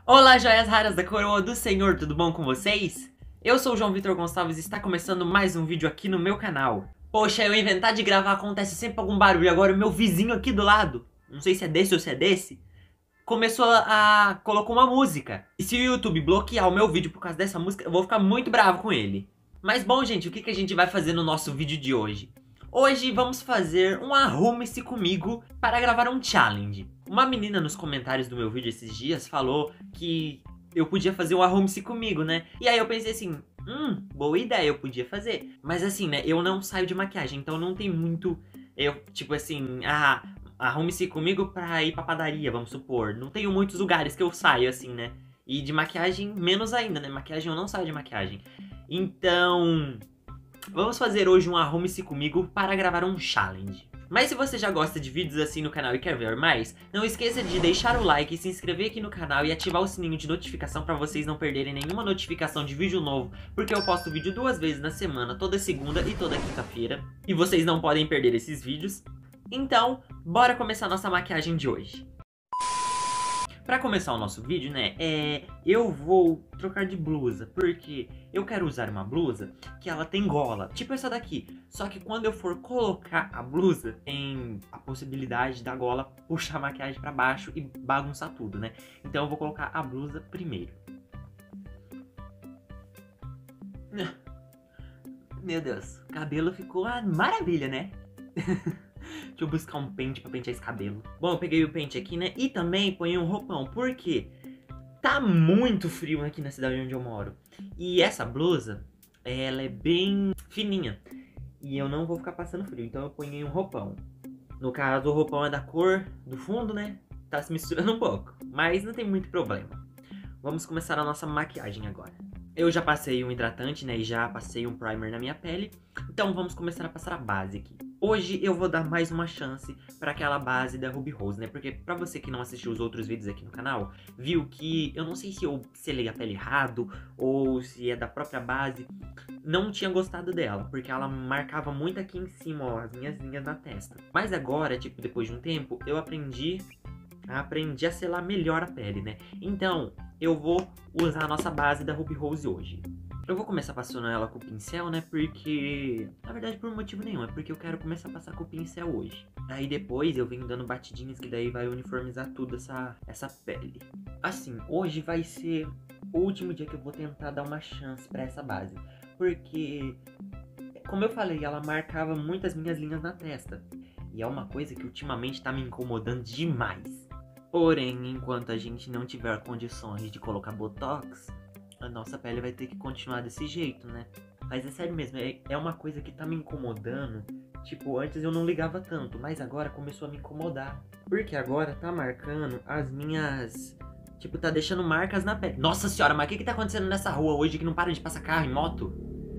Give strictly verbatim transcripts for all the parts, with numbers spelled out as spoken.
Olá, joias raras da coroa do Senhor, tudo bom com vocês? Eu sou o João Vitor Gonçalves e está começando mais um vídeo aqui no meu canal. Poxa, eu inventar de gravar acontece sempre algum barulho, agora o meu vizinho aqui do lado, não sei se é desse ou se é desse, começou a... colocou uma música. E se o YouTube bloquear o meu vídeo por causa dessa música, eu vou ficar muito bravo com ele. Mas bom, gente, o que, que a gente vai fazer no nosso vídeo de hoje? Hoje vamos fazer um arrume-se comigo para gravar um challenge. Uma menina nos comentários do meu vídeo esses dias falou que eu podia fazer um arrume-se comigo, né? E aí eu pensei assim, hum, boa ideia, eu podia fazer. Mas assim, né, eu não saio de maquiagem, então não tem muito, eu, tipo assim, ah, arrume-se comigo pra ir pra padaria, vamos supor. Não tenho muitos lugares que eu saio assim, né? E de maquiagem, menos ainda, né? Maquiagem eu não saio de maquiagem. Então... vamos fazer hoje um arrume-se comigo para gravar um challenge. Mas se você já gosta de vídeos assim no canal e quer ver mais, não esqueça de deixar o like, se inscrever aqui no canal e ativar o sininho de notificação para vocês não perderem nenhuma notificação de vídeo novo, porque eu posto vídeo duas vezes na semana, toda segunda e toda quinta-feira, e vocês não podem perder esses vídeos. Então, bora começar nossa maquiagem de hoje. Pra começar o nosso vídeo, né, é, eu vou trocar de blusa, porque eu quero usar uma blusa que ela tem gola, tipo essa daqui. Só que quando eu for colocar a blusa, tem a possibilidade da gola puxar a maquiagem pra baixo e bagunçar tudo, né. Então eu vou colocar a blusa primeiro. Meu Deus, o cabelo ficou uma maravilha, né? Deixa eu buscar um pente pra pentear esse cabelo. Bom, eu peguei o pente aqui, né? E também ponhei um roupão, porque tá muito frio aqui na cidade onde eu moro. E essa blusa, ela é bem fininha. E eu não vou ficar passando frio, então eu ponhei um roupão. No caso, o roupão é da cor do fundo, né? Tá se misturando um pouco, mas não tem muito problema. Vamos começar a nossa maquiagem agora. Eu já passei um hidratante, né? E já passei um primer na minha pele. Então vamos começar a passar a base aqui. Hoje eu vou dar mais uma chance para aquela base da Ruby Rose, né? Porque pra você que não assistiu os outros vídeos aqui no canal, viu que eu não sei se eu selei a pele errado ou se é da própria base. Não tinha gostado dela, porque ela marcava muito aqui em cima, ó, as minhas linhas na testa. Mas agora, tipo, depois de um tempo, eu aprendi... aprendi a selar melhor a pele, né? Então, eu vou usar a nossa base da Ruby Rose hoje. Eu vou começar passando ela com o pincel, né? Porque... na verdade, por motivo nenhum. É porque eu quero começar a passar com o pincel hoje. Aí depois eu venho dando batidinhas, que daí vai uniformizar tudo essa, essa pele. Assim, hoje vai ser o último dia que eu vou tentar dar uma chance pra essa base. Porque... como eu falei, ela marcava muitas minhas linhas na testa. E é uma coisa que ultimamente tá me incomodando demais. Porém, enquanto a gente não tiver condições de colocar botox, a nossa pele vai ter que continuar desse jeito, né? Mas é sério mesmo, é, é uma coisa que tá me incomodando. Tipo, antes eu não ligava tanto, mas agora começou a me incomodar. Porque agora tá marcando as minhas... tipo, tá deixando marcas na pele. Nossa senhora, mas o que que tá acontecendo nessa rua hoje que não para de passar carro e moto?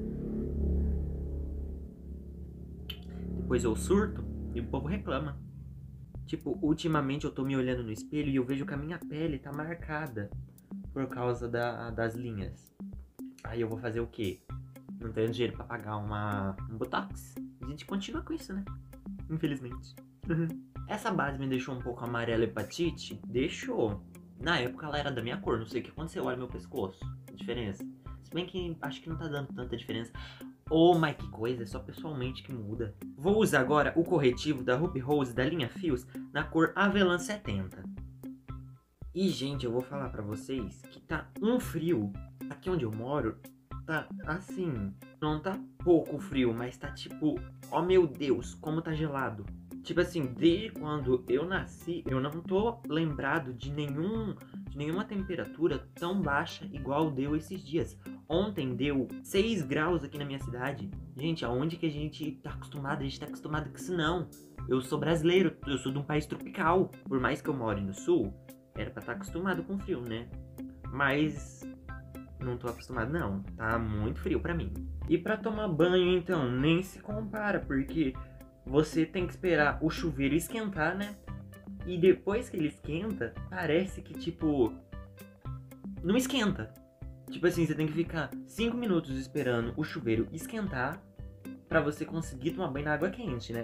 Depois eu surto e o povo reclama. Tipo, ultimamente eu tô me olhando no espelho e eu vejo que a minha pele tá marcada por causa da, das linhas. Aí eu vou fazer o quê? Não tenho dinheiro pra pagar uma, um botox. A gente continua com isso, né? Infelizmente. Essa base me deixou um pouco amarela hepatite? Deixou. Na época ela era da minha cor, não sei o que aconteceu. Olha meu pescoço, a diferença. Se bem que acho que não tá dando tanta diferença. Oh, mas que coisa, é só pessoalmente que muda. Vou usar agora o corretivo da Ruby Rose da linha Fios na cor Avelã setenta. E, gente, eu vou falar pra vocês que tá um frio. Aqui onde eu moro, tá assim, não tá pouco frio, mas tá tipo, oh meu Deus, como tá gelado. Tipo assim, desde quando eu nasci, eu não tô lembrado de nenhum, de nenhuma temperatura tão baixa igual deu esses dias. Ontem deu seis graus aqui na minha cidade. Gente, aonde que a gente tá acostumado? A gente tá acostumado com isso não. Eu sou brasileiro, eu sou de um país tropical. Por mais que eu more no sul, era pra estar acostumado com frio, né? Mas não tô acostumado não, tá muito frio pra mim. E pra tomar banho, então, nem se compara, porque você tem que esperar o chuveiro esquentar, né? E depois que ele esquenta, parece que, tipo, não esquenta. Tipo assim, você tem que ficar cinco minutos esperando o chuveiro esquentar pra você conseguir tomar banho na água quente, né?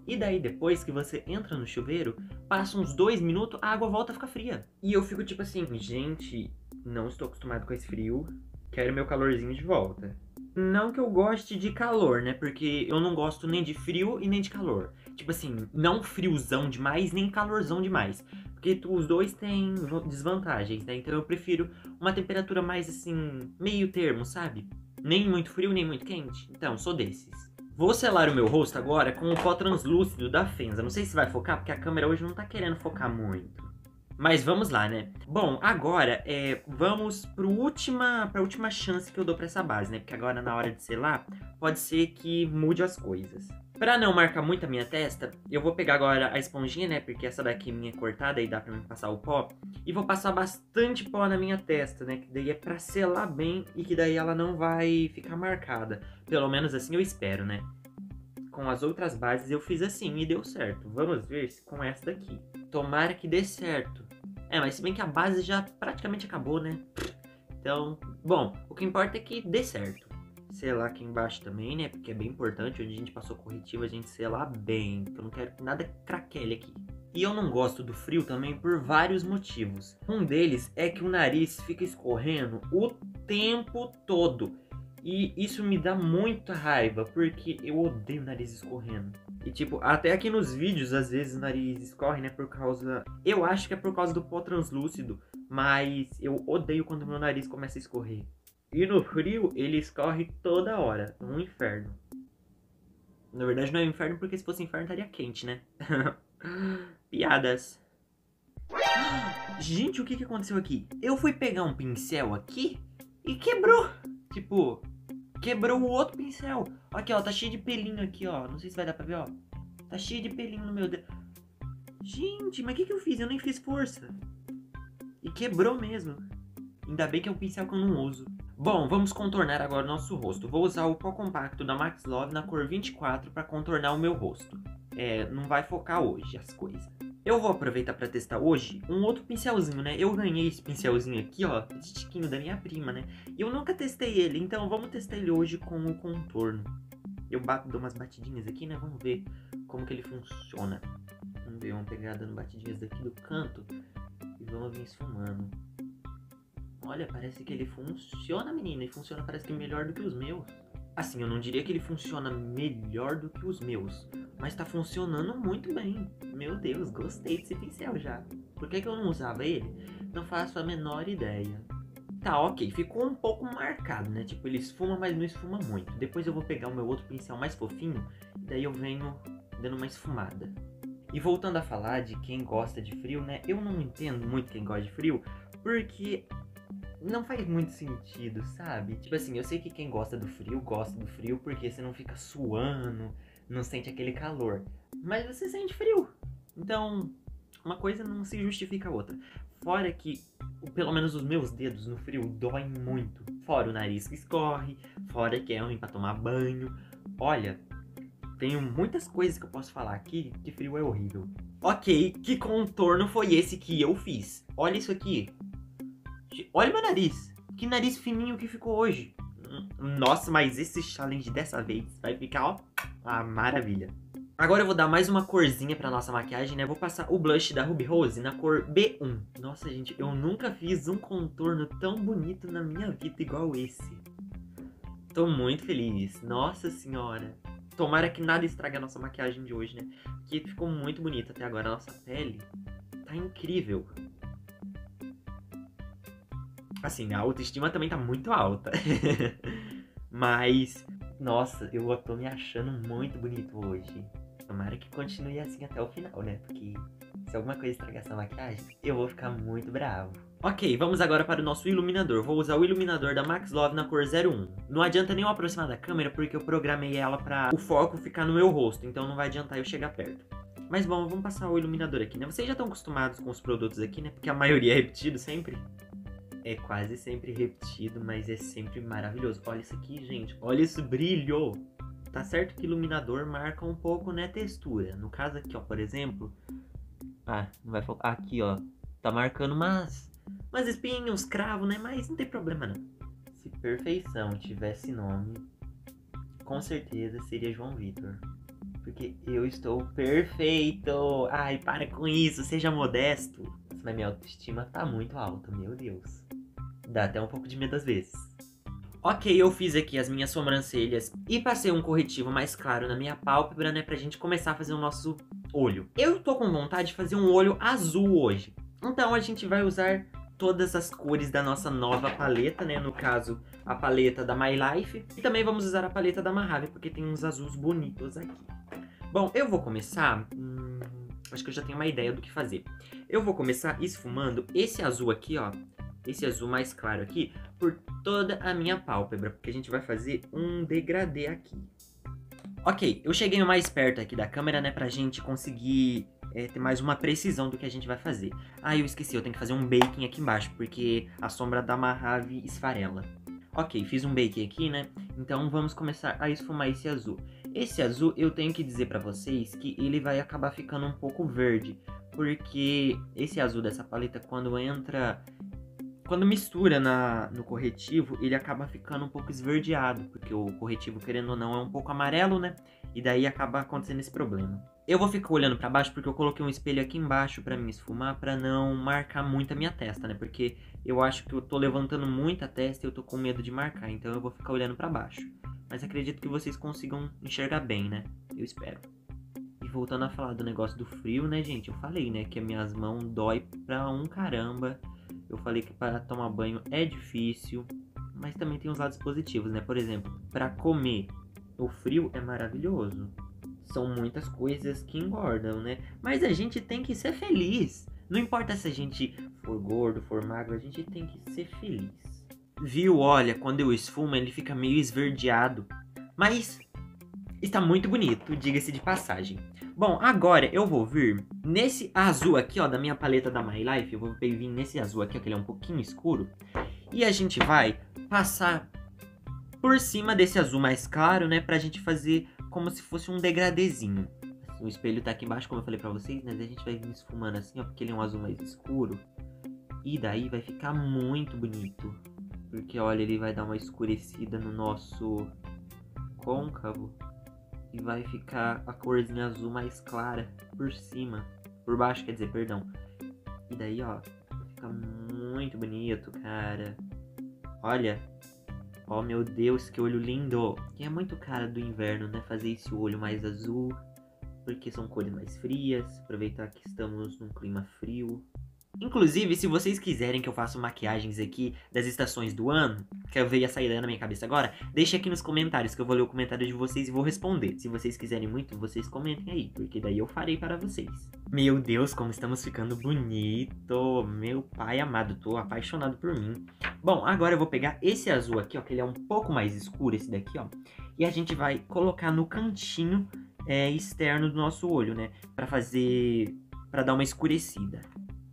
E daí, depois que você entra no chuveiro, passa uns dois minutos, a água volta a ficar fria. E eu fico tipo assim, gente, não estou acostumado com esse frio, quero meu calorzinho de volta. Não que eu goste de calor, né? Porque eu não gosto nem de frio e nem de calor. Tipo assim, não friozão demais, nem calorzão demais. Porque os dois têm desvantagens, né? Então eu prefiro uma temperatura mais assim, meio termo, sabe? Nem muito frio, nem muito quente. Então, sou desses. Vou selar o meu rosto agora com o pó translúcido da Fenza. Não sei se vai focar, porque a câmera hoje não tá querendo focar muito. Mas vamos lá, né? Bom, agora, é, vamos para última, a última chance que eu dou para essa base, né? Porque agora, na hora de selar, pode ser que mude as coisas. Para não marcar muito a minha testa, eu vou pegar agora a esponjinha, né? Porque essa daqui é minha cortada e dá para mim passar o pó. E vou passar bastante pó na minha testa, né? Que daí é para selar bem e que daí ela não vai ficar marcada. Pelo menos assim eu espero, né? Com as outras bases eu fiz assim e deu certo. Vamos ver se com essa daqui. Tomara que dê certo. É, mas se bem que a base já praticamente acabou, né? Então, bom, o que importa é que dê certo. Selar aqui embaixo também, né? Porque é bem importante, onde a gente passou corretivo, a gente selar bem. Porque eu não quero que nada craquele aqui. E eu não gosto do frio também por vários motivos. Um deles é que o nariz fica escorrendo o tempo todo. E isso me dá muita raiva, porque eu odeio o nariz escorrendo. E tipo, até aqui nos vídeos, às vezes o nariz escorre, né, por causa... Eu acho que é por causa do pó translúcido, mas eu odeio quando meu nariz começa a escorrer. E no frio, ele escorre toda hora. Um inferno. Na verdade não é um inferno, porque se fosse inferno estaria quente, né? Piadas. Gente, o que que aconteceu aqui? Eu fui pegar um pincel aqui e quebrou. Tipo... Quebrou o outro pincel. Aqui, ó. Tá cheio de pelinho aqui, ó. Não sei se vai dar pra ver, ó. Tá cheio de pelinho no meu dedo. Gente, mas o que que eu fiz? Eu nem fiz força. E quebrou mesmo. Ainda bem que é um pincel que eu não uso. Bom, vamos contornar agora o nosso rosto. Vou usar o pó compacto da Max Love na cor vinte e quatro pra contornar o meu rosto. É, não vai focar hoje as coisas. Eu vou aproveitar para testar hoje um outro pincelzinho, né? Eu ganhei esse pincelzinho aqui, ó, de tiquinho da minha prima, né? E eu nunca testei ele, então vamos testar ele hoje com o contorno. Eu bato, dou umas batidinhas aqui, né? Vamos ver como que ele funciona. Vamos ver, vamos pegar dando batidinhas daqui do canto e vamos vir esfumando. Olha, parece que ele funciona, menina, e funciona parece que melhor do que os meus. Assim, eu não diria que ele funciona melhor do que os meus, mas tá funcionando muito bem. Meu Deus, gostei desse pincel já. Por que que eu não usava ele? Não faço a menor ideia. Tá, ok, ficou um pouco marcado, né? Tipo, ele esfuma, mas não esfuma muito. Depois eu vou pegar o meu outro pincel mais fofinho, e daí eu venho dando uma esfumada. E voltando a falar de quem gosta de frio, né? Eu não entendo muito quem gosta de frio, porque... não faz muito sentido, sabe? Tipo assim, eu sei que quem gosta do frio, gosta do frio porque você não fica suando, não sente aquele calor. Mas você sente frio. Então, uma coisa não se justifica a outra. Fora que, pelo menos os meus dedos no frio doem muito. Fora o nariz que escorre, fora que é ruim pra tomar banho. Olha, tenho muitas coisas que eu posso falar aqui que frio é horrível. Ok, que contorno foi esse que eu fiz? Olha isso aqui. Olha meu nariz. Que nariz fininho que ficou hoje. Nossa, mas esse challenge dessa vez vai ficar, ó, uma maravilha. Agora eu vou dar mais uma corzinha pra nossa maquiagem, né? Vou passar o blush da Ruby Rose na cor B um. Nossa, gente, eu nunca fiz um contorno tão bonito na minha vida igual esse. Tô muito feliz. Nossa senhora. Tomara que nada estrague a nossa maquiagem de hoje, né? Porque ficou muito bonita até agora. A nossa pele tá incrível. Assim, a autoestima também tá muito alta. Mas, nossa, eu tô me achando muito bonito hoje. Tomara que continue assim até o final, né? Porque se alguma coisa estragar essa maquiagem, eu vou ficar muito bravo. Ok, vamos agora para o nosso iluminador. Vou usar o iluminador da Max Love na cor zero um. Não adianta nem eu aproximar da câmera, porque eu programei ela para o foco ficar no meu rosto. Então não vai adiantar eu chegar perto. Mas bom, vamos passar o iluminador aqui, né? Vocês já estão acostumados com os produtos aqui, né? Porque a maioria é repetido sempre. É quase sempre repetido, mas é sempre maravilhoso. Olha isso aqui, gente. Olha esse brilho. Tá certo que iluminador marca um pouco, né, textura. No caso aqui, ó, por exemplo... Ah, não vai focar. Aqui, ó. Tá marcando umas... umas espinhas, uns cravos, né? Mas não tem problema, não. Se perfeição tivesse nome, com certeza seria João Vitor. porque eu estou perfeito. Ai, para com isso, seja modesto. Mas minha autoestima tá muito alta, meu Deus. Dá até um pouco de medo às vezes. Ok, eu fiz aqui as minhas sobrancelhas e passei um corretivo mais claro na minha pálpebra, né, pra gente começar a fazer o nosso olho. Eu tô com vontade de fazer um olho azul hoje. Então a gente vai usar todas as cores da nossa nova paleta, né, no caso, a paleta da My Life. E também vamos usar a paleta da Mojave, porque tem uns azuis bonitos aqui. Bom, eu vou começar... Hum, acho que eu já tenho uma ideia do que fazer. Eu vou começar esfumando esse azul aqui, ó. Esse azul mais claro aqui, por toda a minha pálpebra, porque a gente vai fazer um degradê aqui. Ok, eu cheguei mais perto aqui da câmera, né, pra gente conseguir é, ter mais uma precisão do que a gente vai fazer. Ah, eu esqueci, eu tenho que fazer um baking aqui embaixo, porque a sombra da Mojave esfarela. Ok, fiz um baking aqui, né, então vamos começar a esfumar esse azul. Esse azul, eu tenho que dizer pra vocês que ele vai acabar ficando um pouco verde, porque esse azul dessa paleta, quando entra... Quando mistura na, no corretivo, ele acaba ficando um pouco esverdeado, porque o corretivo, querendo ou não, é um pouco amarelo, né? E daí acaba acontecendo esse problema. Eu vou ficar olhando pra baixo porque eu coloquei um espelho aqui embaixo pra me esfumar, pra não marcar muito a minha testa, né? Porque eu acho que eu tô levantando muito a testa e eu tô com medo de marcar, então eu vou ficar olhando pra baixo. Mas acredito que vocês consigam enxergar bem, né? Eu espero. E voltando a falar do negócio do frio, né, gente? Eu falei, né, que as minhas mãos dói pra um caramba. Eu falei que para tomar banho é difícil, mas também tem uns lados positivos, né? Por exemplo, para comer, o frio é maravilhoso. São muitas coisas que engordam, né? Mas a gente tem que ser feliz. Não importa se a gente for gordo, for magro, a gente tem que ser feliz. Viu? Olha, quando eu esfumo, ele fica meio esverdeado. Mas está muito bonito, diga-se de passagem. Bom, agora eu vou vir nesse azul aqui, ó, da minha paleta da My Life. Eu vou vir nesse azul aqui, ó, que ele é um pouquinho escuro. E a gente vai passar por cima desse azul mais claro, né, pra gente fazer como se fosse um degradezinho. Assim, o espelho tá aqui embaixo, como eu falei pra vocês, mas a gente vai vir esfumando assim, ó, porque ele é um azul mais escuro. E daí vai ficar muito bonito. Porque, olha, ele vai dar uma escurecida no nosso côncavo. E vai ficar a corzinha azul mais clara por cima. Por baixo, quer dizer, perdão. E daí, ó, vai ficar muito bonito, cara. Olha. Ó, meu Deus, que olho lindo. E é muito cara do inverno, né? Fazer esse olho mais azul. Porque são cores mais frias. Aproveitar que estamos num clima frio. Inclusive, se vocês quiserem que eu faça maquiagens aqui das estações do ano, que eu veio essa ideia na minha cabeça agora, deixa aqui nos comentários que eu vou ler o comentário de vocês e vou responder. Se vocês quiserem muito, vocês comentem aí, porque daí eu farei para vocês. Meu Deus, como estamos ficando bonito. Meu pai amado, tô apaixonado por mim. Bom, agora eu vou pegar esse azul aqui, ó, que ele é um pouco mais escuro, esse daqui, ó. E a gente vai colocar no cantinho é, externo do nosso olho, né, pra fazer, pra dar uma escurecida.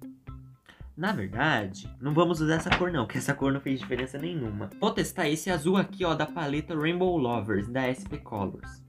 Na verdade, não vamos usar essa cor não, porque essa cor não fez diferença nenhuma. Vou testar esse azul aqui, ó, da paleta Rainbow Lovers, da S P Colors.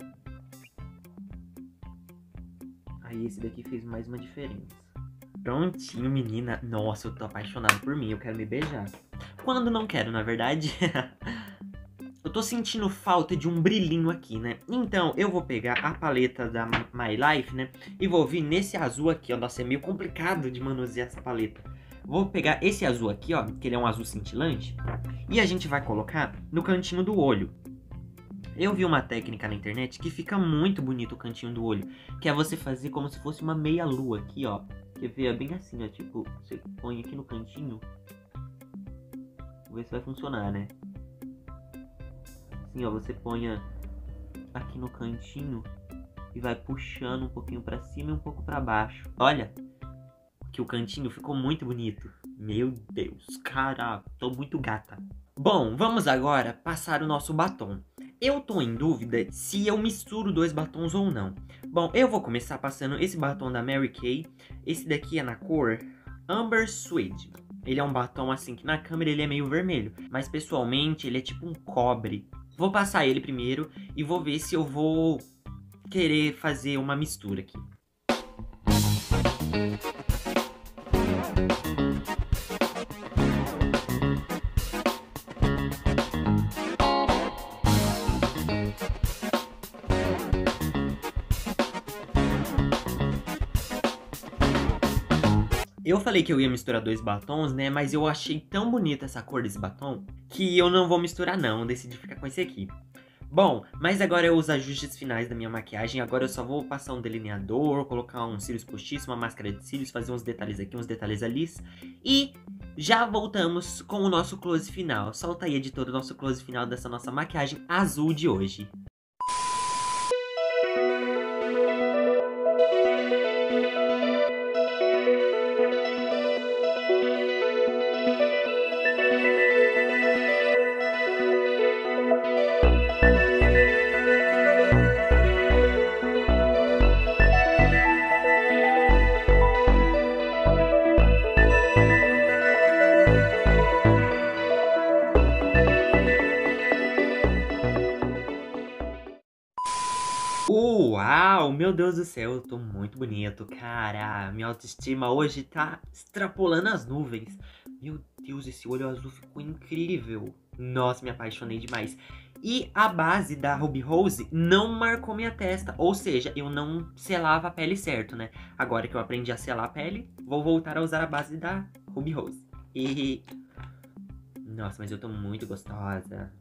Aí esse daqui fez mais uma diferença. Prontinho, menina. Nossa, eu tô apaixonado por mim, eu quero me beijar. Quando não quero, na verdade. Eu tô sentindo falta de um brilhinho aqui, né? Então, eu vou pegar a paleta da My Life, né? E vou vir nesse azul aqui, ó. Nossa, é meio complicado de manusear essa paleta. Vou pegar esse azul aqui, ó, que ele é um azul cintilante, e a gente vai colocar no cantinho do olho. Eu vi uma técnica na internet que fica muito bonito o cantinho do olho, que é você fazer como se fosse uma meia lua aqui, ó. Quer ver? É bem assim, ó, tipo, você põe aqui no cantinho. Vamos ver se vai funcionar, né? Assim, ó, você põe aqui no cantinho e vai puxando um pouquinho pra cima e um pouco pra baixo. Olha! Que o cantinho ficou muito bonito. Meu Deus, caraca, tô muito gata. Bom, vamos agora passar o nosso batom. Eu tô em dúvida se eu misturo dois batons ou não. Bom, eu vou começar passando esse batom da Mary Kay. Esse daqui é na cor Amber Suede. Ele é um batom assim que na câmera ele é meio vermelho, mas pessoalmente ele é tipo um cobre. Vou passar ele primeiro e vou ver se eu vou querer fazer uma mistura aqui. Eu falei que eu ia misturar dois batons, né? Mas eu achei tão bonita essa cor desse batom que eu não vou misturar não, decidi ficar com esse aqui. Bom, mas agora é os ajustes finais da minha maquiagem. Agora eu só vou passar um delineador, colocar um cílios postiços, uma máscara de cílios, fazer uns detalhes aqui, uns detalhes ali. E já voltamos com o nosso close final. Solta aí, editor, o nosso close final dessa nossa maquiagem azul de hoje. Uau, meu Deus do céu, eu tô muito bonito, cara. Minha autoestima hoje tá extrapolando as nuvens. Meu Deus, esse olho azul ficou incrível. Nossa, me apaixonei demais. E a base da Ruby Rose não marcou minha testa, ou seja, eu não selava a pele certo, né? Agora que eu aprendi a selar a pele, vou voltar a usar a base da Ruby Rose. E... Nossa, mas eu tô muito gostosa.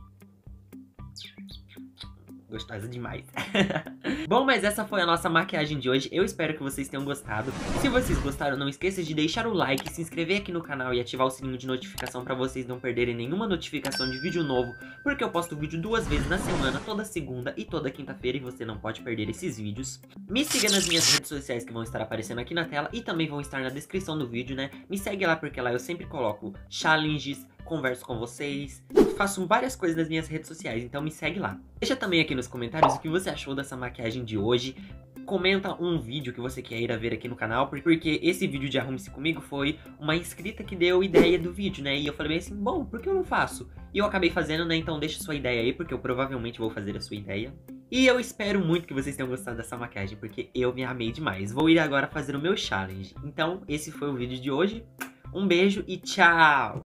Gostosa demais. Bom, mas essa foi a nossa maquiagem de hoje. Eu espero que vocês tenham gostado. Se vocês gostaram, não esqueça de deixar o like, se inscrever aqui no canal e ativar o sininho de notificação pra vocês não perderem nenhuma notificação de vídeo novo, porque eu posto vídeo duas vezes na semana, toda segunda e toda quinta-feira, e você não pode perder esses vídeos. Me siga nas minhas redes sociais que vão estar aparecendo aqui na tela e também vão estar na descrição do vídeo, né? Me segue lá porque lá eu sempre coloco challenges, converso com vocês, faço várias coisas nas minhas redes sociais, então me segue lá. Deixa também aqui nos comentários o que você achou dessa maquiagem de hoje. Comenta um vídeo que você quer ir a ver aqui no canal, porque esse vídeo de Arrume-se Comigo foi uma inscrita que deu ideia do vídeo, né? E eu falei assim, bom, por que eu não faço? E eu acabei fazendo, né? Então deixa sua ideia aí, porque eu provavelmente vou fazer a sua ideia. E eu espero muito que vocês tenham gostado dessa maquiagem, porque eu me amei demais. Vou ir agora fazer o meu challenge. Então, esse foi o vídeo de hoje. Um beijo e tchau!